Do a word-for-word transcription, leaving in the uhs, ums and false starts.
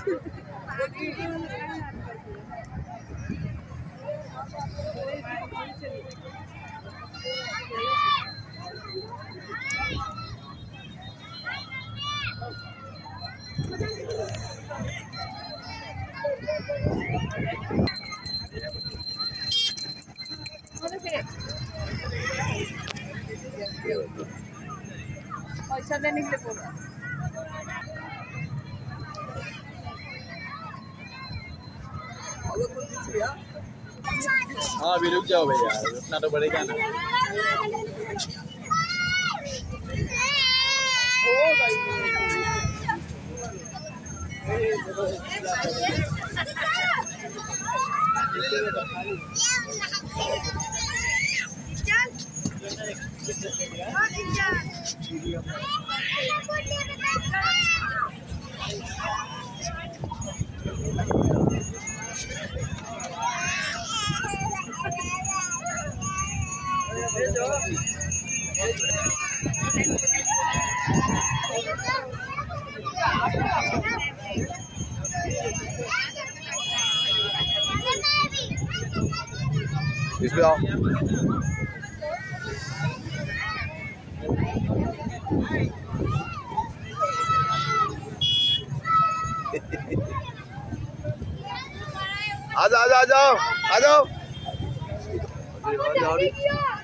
पैसा देने के लिए बोल रहा हाँ अभी रुक जाओ भैया, उतना तो बढ़ेगा ना। इसमें आओ। आ जाओ आ जाओ आ जाओ आ जाओ।